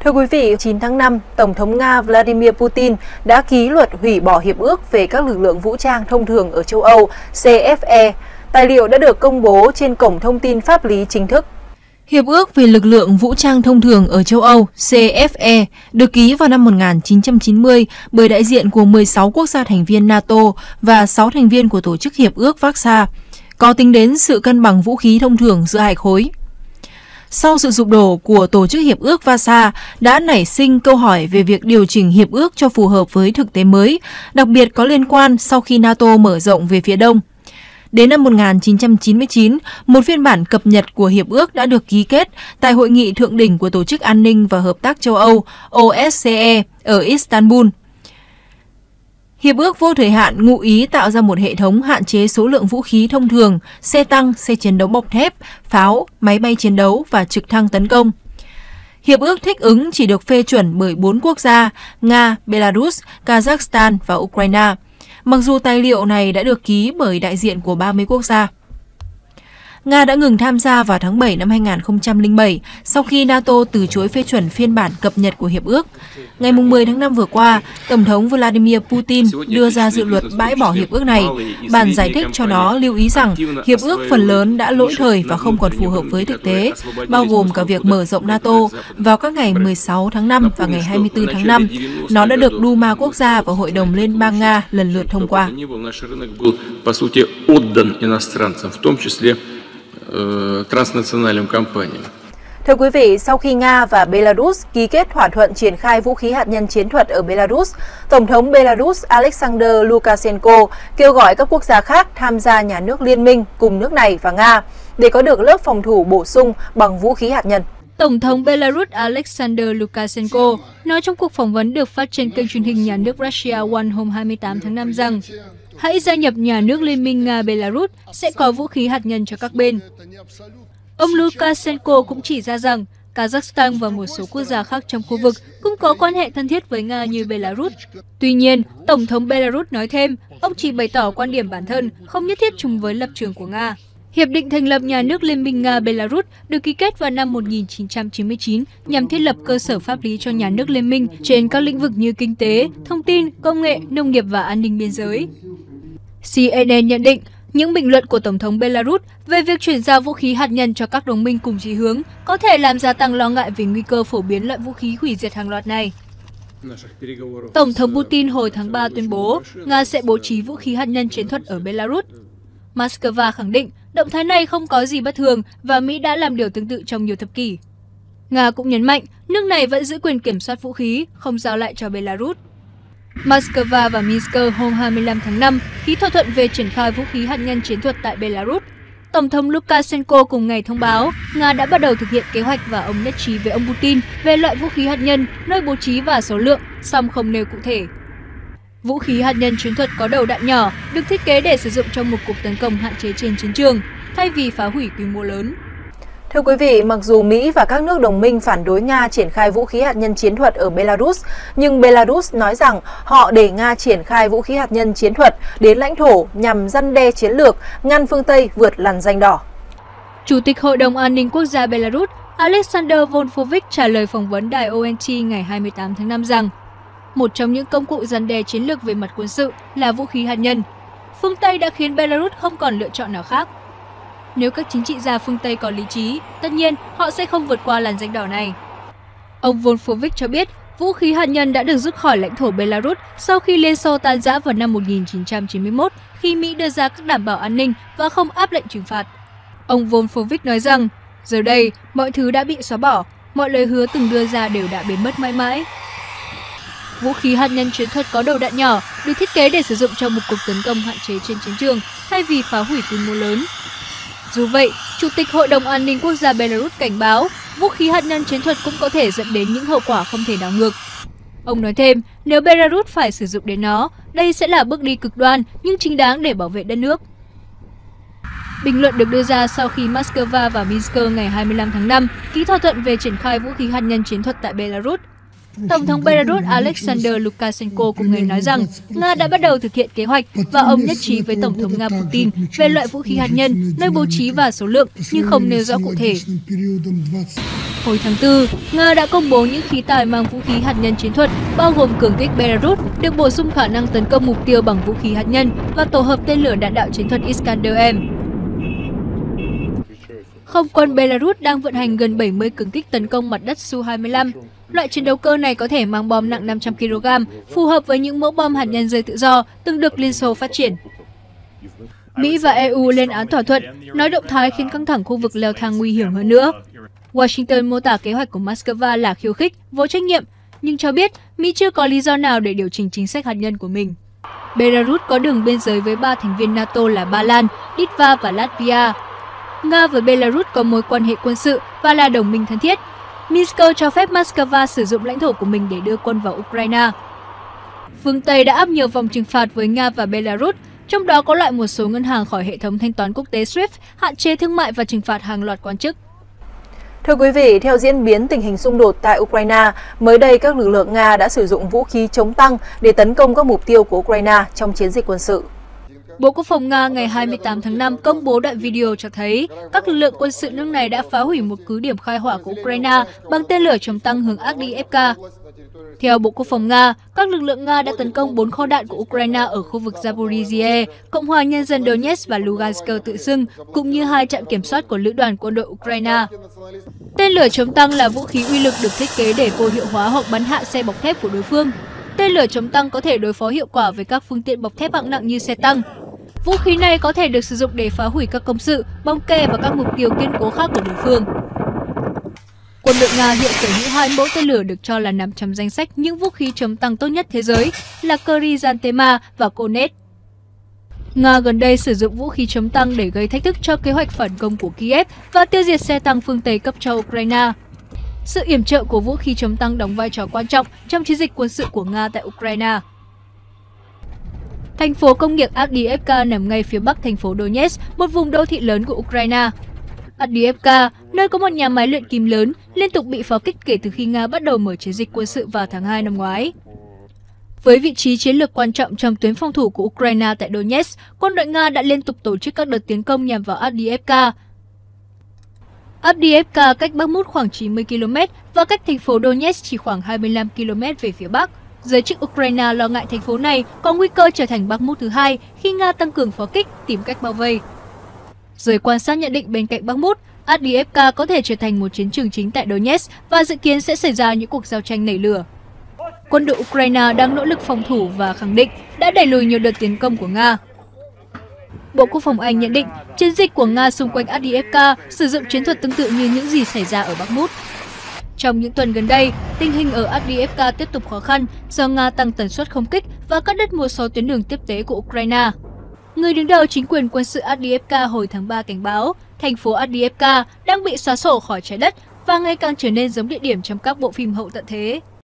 Thưa quý vị, 9 tháng 5, Tổng thống Nga Vladimir Putin đã ký luật hủy bỏ Hiệp ước về các lực lượng vũ trang thông thường ở châu Âu CFE. Tài liệu đã được công bố trên cổng thông tin pháp lý chính thức. Hiệp ước về lực lượng vũ trang thông thường ở châu Âu CFE được ký vào năm 1990 bởi đại diện của 16 quốc gia thành viên NATO và 6 thành viên của Tổ chức Hiệp ước Warsaw, có tính đến sự cân bằng vũ khí thông thường giữa hai khối. Sau sự sụp đổ của Tổ chức Hiệp ước Warsaw đã nảy sinh câu hỏi về việc điều chỉnh hiệp ước cho phù hợp với thực tế mới, đặc biệt có liên quan sau khi NATO mở rộng về phía đông. Đến năm 1999, một phiên bản cập nhật của hiệp ước đã được ký kết tại Hội nghị Thượng đỉnh của Tổ chức An ninh và Hợp tác châu Âu OSCE ở Istanbul. Hiệp ước vô thời hạn ngụ ý tạo ra một hệ thống hạn chế số lượng vũ khí thông thường, xe tăng, xe chiến đấu bọc thép, pháo, máy bay chiến đấu và trực thăng tấn công. Hiệp ước thích ứng chỉ được phê chuẩn bởi 4 quốc gia Nga, Belarus, Kazakhstan và Ukraine, mặc dù tài liệu này đã được ký bởi đại diện của 30 quốc gia. Nga đã ngừng tham gia vào tháng 7 năm 2007 sau khi NATO từ chối phê chuẩn phiên bản cập nhật của hiệp ước. Ngày 10 tháng 5 vừa qua, Tổng thống Vladimir Putin đưa ra dự luật bãi bỏ hiệp ước này. Bản giải thích cho nó lưu ý rằng hiệp ước phần lớn đã lỗi thời và không còn phù hợp với thực tế, bao gồm cả việc mở rộng NATO vào các ngày 16 tháng 5 và ngày 24 tháng 5. Nó đã được Duma quốc gia và Hội đồng Liên bang Nga lần lượt thông qua. Thưa quý vị, sau khi Nga và Belarus ký kết thỏa thuận triển khai vũ khí hạt nhân chiến thuật ở Belarus, Tổng thống Belarus Alexander Lukashenko kêu gọi các quốc gia khác tham gia nhà nước liên minh cùng nước này và Nga để có được lớp phòng thủ bổ sung bằng vũ khí hạt nhân. Tổng thống Belarus Alexander Lukashenko nói trong cuộc phỏng vấn được phát trên kênh truyền hình nhà nước Russia One hôm 28 tháng 5 rằng hãy gia nhập nhà nước Liên minh Nga-Belarus sẽ có vũ khí hạt nhân cho các bên. Ông Lukashenko cũng chỉ ra rằng Kazakhstan và một số quốc gia khác trong khu vực cũng có quan hệ thân thiết với Nga như Belarus. Tuy nhiên, Tổng thống Belarus nói thêm, ông chỉ bày tỏ quan điểm bản thân, không nhất thiết chung với lập trường của Nga. Hiệp định thành lập nhà nước Liên minh Nga-Belarus được ký kết vào năm 1999 nhằm thiết lập cơ sở pháp lý cho nhà nước liên minh trên các lĩnh vực như kinh tế, thông tin, công nghệ, nông nghiệp và an ninh biên giới. CNN nhận định, những bình luận của Tổng thống Belarus về việc chuyển giao vũ khí hạt nhân cho các đồng minh cùng chí hướng có thể làm gia tăng lo ngại về nguy cơ phổ biến loại vũ khí hủy diệt hàng loạt này. Tổng thống Putin hồi tháng 3 tuyên bố Nga sẽ bố trí vũ khí hạt nhân chiến thuật ở Belarus. Moscow khẳng định động thái này không có gì bất thường và Mỹ đã làm điều tương tự trong nhiều thập kỷ. Nga cũng nhấn mạnh nước này vẫn giữ quyền kiểm soát vũ khí, không giao lại cho Belarus. Moscow và Minsk hôm 25 tháng 5 ký thỏa thuận về triển khai vũ khí hạt nhân chiến thuật tại Belarus. Tổng thống Lukashenko cùng ngày thông báo Nga đã bắt đầu thực hiện kế hoạch và ông nhất trí với ông Putin về loại vũ khí hạt nhân, nơi bố trí và số lượng, song không nêu cụ thể. Vũ khí hạt nhân chiến thuật có đầu đạn nhỏ, được thiết kế để sử dụng trong một cuộc tấn công hạn chế trên chiến trường, thay vì phá hủy quy mô lớn. Thưa quý vị, mặc dù Mỹ và các nước đồng minh phản đối Nga triển khai vũ khí hạt nhân chiến thuật ở Belarus, nhưng Belarus nói rằng họ để Nga triển khai vũ khí hạt nhân chiến thuật đến lãnh thổ nhằm răn đe chiến lược, ngăn phương Tây vượt lằn ranh đỏ. Chủ tịch Hội đồng An ninh Quốc gia Belarus Alexander Volfovic trả lời phỏng vấn đài ONT ngày 28 tháng 5 rằng một trong những công cụ răn đe chiến lược về mặt quân sự là vũ khí hạt nhân. Phương Tây đã khiến Belarus không còn lựa chọn nào khác. Nếu các chính trị gia phương Tây có lý trí, tất nhiên họ sẽ không vượt qua làn ranh đỏ này. Ông Volfovic cho biết vũ khí hạt nhân đã được rút khỏi lãnh thổ Belarus sau khi Liên Xô tan rã vào năm 1991 khi Mỹ đưa ra các đảm bảo an ninh và không áp lệnh trừng phạt. Ông Volfovic nói rằng, giờ đây mọi thứ đã bị xóa bỏ, mọi lời hứa từng đưa ra đều đã biến mất mãi mãi. Vũ khí hạt nhân chiến thuật có đầu đạn nhỏ được thiết kế để sử dụng trong một cuộc tấn công hạn chế trên chiến trường thay vì phá hủy quy mô lớn. Dù vậy, Chủ tịch Hội đồng An ninh Quốc gia Belarus cảnh báo vũ khí hạt nhân chiến thuật cũng có thể dẫn đến những hậu quả không thể đảo ngược. Ông nói thêm, nếu Belarus phải sử dụng đến nó, đây sẽ là bước đi cực đoan nhưng chính đáng để bảo vệ đất nước. Bình luận được đưa ra sau khi Moscow và Minsk ngày 25 tháng 5 ký thỏa thuận về triển khai vũ khí hạt nhân chiến thuật tại Belarus. Tổng thống Belarus Alexander Lukashenko cùng ngày nói rằng Nga đã bắt đầu thực hiện kế hoạch và ông nhất trí với Tổng thống Nga Putin về loại vũ khí hạt nhân, nơi bố trí và số lượng nhưng không nêu rõ cụ thể. Hồi tháng 4, Nga đã công bố những khí tài mang vũ khí hạt nhân chiến thuật, bao gồm cường kích Belarus, được bổ sung khả năng tấn công mục tiêu bằng vũ khí hạt nhân và tổ hợp tên lửa đạn đạo chiến thuật Iskander-M. Không quân Belarus đang vận hành gần 70 cường kích tấn công mặt đất Su-25. Loại chiến đấu cơ này có thể mang bom nặng 500 kg, phù hợp với những mẫu bom hạt nhân rơi tự do từng được Liên Xô phát triển. Mỹ và EU lên án thỏa thuận, nói động thái khiến căng thẳng khu vực leo thang nguy hiểm hơn nữa. Washington mô tả kế hoạch của Moscow là khiêu khích, vô trách nhiệm, nhưng cho biết Mỹ chưa có lý do nào để điều chỉnh chính sách hạt nhân của mình. Belarus có đường biên giới với 3 thành viên NATO là Ba Lan, Litva và Latvia. Nga và Belarus có mối quan hệ quân sự và là đồng minh thân thiết. Minsk cho phép Moscow sử dụng lãnh thổ của mình để đưa quân vào Ukraine. Phương Tây đã áp nhiều vòng trừng phạt với Nga và Belarus, trong đó có loại một số ngân hàng khỏi hệ thống thanh toán quốc tế SWIFT, hạn chế thương mại và trừng phạt hàng loạt quan chức. Thưa quý vị, theo diễn biến tình hình xung đột tại Ukraine, mới đây các lực lượng Nga đã sử dụng vũ khí chống tăng để tấn công các mục tiêu của Ukraine trong chiến dịch quân sự. Bộ Quốc phòng Nga ngày 28 tháng 5 công bố đoạn video cho thấy các lực lượng quân sự nước này đã phá hủy một cứ điểm khai hỏa của Ukraine bằng tên lửa chống tăng hướng Avdiivka. Theo Bộ Quốc phòng Nga, các lực lượng Nga đã tấn công 4 kho đạn của Ukraine ở khu vực Zaporizhzhia, Cộng hòa Nhân dân Donetsk và Lugansk tự xưng, cũng như 2 trạm kiểm soát của Lữ đoàn quân đội Ukraine. Tên lửa chống tăng là vũ khí uy lực được thiết kế để vô hiệu hóa hoặc bắn hạ xe bọc thép của đối phương. Tên lửa chống tăng có thể đối phó hiệu quả với các phương tiện bọc thép hạng nặng như xe tăng. Vũ khí này có thể được sử dụng để phá hủy các công sự, bong ke và các mục tiêu kiên cố khác của đối phương. Quân đội Nga hiện sở hữu 2 mẫu tên lửa được cho là nằm trong danh sách những vũ khí chống tăng tốt nhất thế giới là Kryzantema và Konet. Nga gần đây sử dụng vũ khí chống tăng để gây thách thức cho kế hoạch phản công của Kiev và tiêu diệt xe tăng phương Tây cấp cho Ukraine. Sự yểm trợ của vũ khí chống tăng đóng vai trò quan trọng trong chiến dịch quân sự của Nga tại Ukraine. Thành phố công nghiệp Avdiivka nằm ngay phía bắc thành phố Donetsk, một vùng đô thị lớn của Ukraine. Avdiivka, nơi có một nhà máy luyện kim lớn, liên tục bị pháo kích kể từ khi Nga bắt đầu mở chiến dịch quân sự vào tháng 2 năm ngoái. Với vị trí chiến lược quan trọng trong tuyến phòng thủ của Ukraine tại Donetsk, quân đội Nga đã liên tục tổ chức các đợt tiến công nhằm vào Avdiivka. Avdiivka cách Bakhmut khoảng 90 km và cách thành phố Donetsk chỉ khoảng 25 km về phía bắc. Giới chức Ukraine lo ngại thành phố này có nguy cơ trở thành Bakhmut thứ hai khi Nga tăng cường pháo kích tìm cách bao vây. Giới quan sát nhận định bên cạnh Bakhmut, Avdiivka có thể trở thành một chiến trường chính tại Donetsk và dự kiến sẽ xảy ra những cuộc giao tranh nảy lửa. Quân đội Ukraine đang nỗ lực phòng thủ và khẳng định đã đẩy lùi nhiều đợt tiến công của Nga. Bộ Quốc phòng Anh nhận định chiến dịch của Nga xung quanh Avdiivka sử dụng chiến thuật tương tự như những gì xảy ra ở Bakhmut. Trong những tuần gần đây, tình hình ở Avdiivka tiếp tục khó khăn do Nga tăng tần suất không kích và cắt đứt một số tuyến đường tiếp tế của Ukraine. Người đứng đầu chính quyền quân sự Avdiivka hồi tháng 3 cảnh báo thành phố Avdiivka đang bị xóa sổ khỏi trái đất và ngày càng trở nên giống địa điểm trong các bộ phim hậu tận thế.